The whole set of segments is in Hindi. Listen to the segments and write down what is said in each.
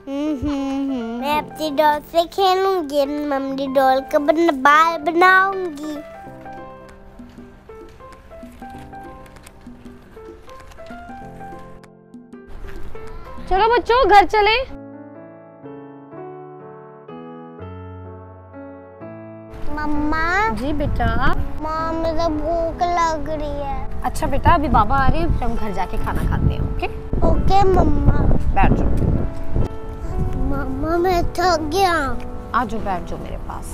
मैं अपनी डॉल से खेलूंगी, मम्मी डॉल का बाल बनाऊंगी। चलो बच्चों घर चलें। मम्मा। जी बेटा। माँ मुझे भूख लग रही है। अच्छा बेटा, अभी बाबा आ रहे हैं, फिर हम घर जाके खाना खाते हैं। ओके ओके मम्मा। बैठ जाओ। मम्मा मैं थक गया। आ जाओ, बैठ जाओ मेरे पास।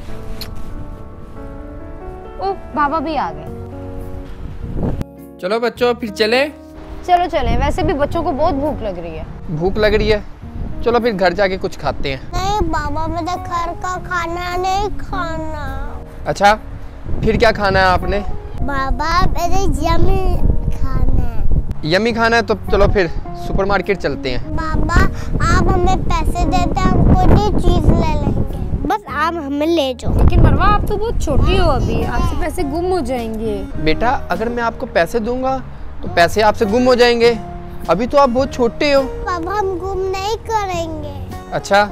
ओ बाबा भी आ गए। चलो बच्चों फिर चले। चलो चलें, वैसे भी बच्चों को बहुत भूख लग रही है। भूख लग रही है, चलो फिर घर जाके कुछ खाते हैं। नहीं बाबा, मुझे घर का खाना नहीं खाना। अच्छा फिर क्या खाना है आपने? बाबा मुझे यम्मी खाना है। यम्मी खाना है तो चलो फिर सुपरमार्केट चलते हैं। बाबा आप हमें पैसे देते हैं, हम कोई चीज ले लेंगे, बस आप हमें ले जाओ। लेकिन मरवा आप तो बहुत छोटी हो, अभी आपसे पैसे गुम हो जाएंगे। बेटा अगर मैं आपको पैसे दूंगा तो पैसे आपसे गुम हो जाएंगे, अभी तो आप बहुत छोटे हो। बाबा हम गुम नहीं करेंगे। अच्छा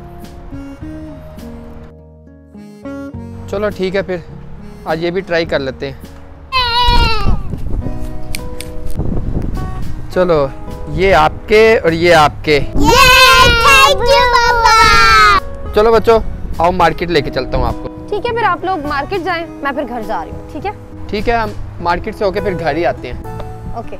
चलो ठीक है, फिर आज ये भी ट्राई कर लेते हैं। चलो ये आपके और ये आपके। थैंक यू बाबा। चलो बच्चों आओ मार्केट लेके चलता हूँ आपको। ठीक है, फिर आप लोग मार्केट जाएं, मैं फिर घर जा रही हूँ। ठीक है ठीक है, हम मार्केट से होके फिर घर ही आते हैं। ओके।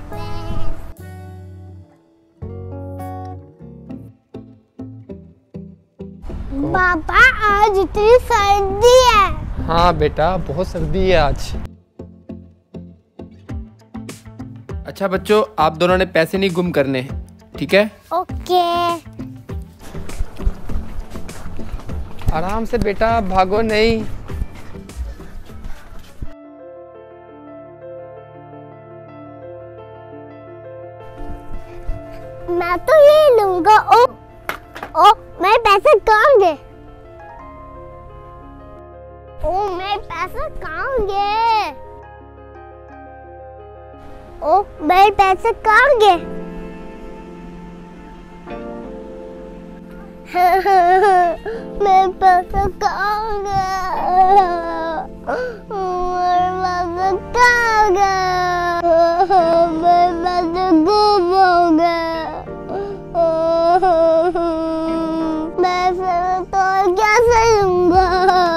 पापा आज इतनी सर्दी है। हाँ बेटा बहुत सर्दी है आज। अच्छा बच्चों आप दोनों ने पैसे नहीं गुम करने, ठीक है? ओके। आराम से बेटा, भागो नहीं। मैं तो ये लूंगा। ओ मेरे पैसे कहाँ गए? ओ मेरे पैसे कहाँ गए? ओ मेरे पैसे कहाँ गए? मेरे पैसे कहाँ गए? मेरे पैसे कहाँ गए? मेरे पैसे गुम हो गए। मैं फिर तो कैसे लूंगा?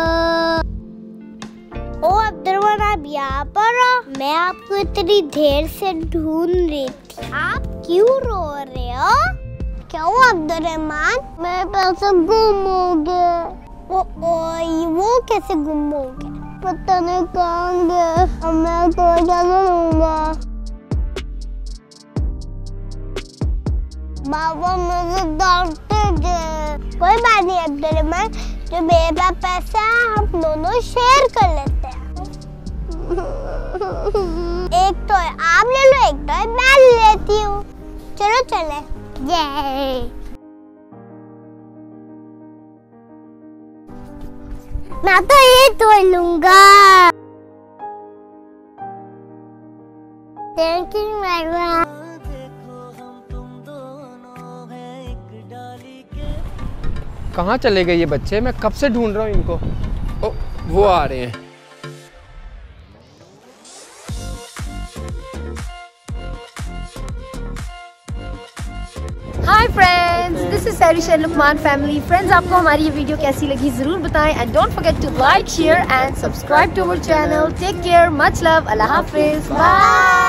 ओ अब्दुलरहमान आप यहाँ पर हो? मैं आपको इतनी देर से ढूंढ रही थी, आप क्यों रो रहे हो? क्यों अब्दुलरहमान? मेरे पैसे गुम हो गए। वो कैसे गुम हो गए? पता नहीं कहाँ गए, अब मैं तो कैसे लूंगा? बाबा मुझे डांटेंगे। कोई बात नहीं अब्दुलरहमान, जो मेरे पास पैसा है हम दोनों शेयर कर लेते हैं। एक टॉय आप ले लो, एक टॉय मैं ले लेती हूँ। चलो चले। ये मैं तो ये टॉय लूंगा। Thank you madam. कहाँ चले गए ये बच्चे? मैं कब से ढूंढ रहा हूँ इनको। ओ वो आ रहे हैं। Hi friends, this is Sairish and Luqman family. Friends आपको हमारी ये वीडियो कैसी लगी जरूर बताएं and don't forget to like, share and subscribe to our channel. Take care, much love, अल्लाह हाफिज, बाय।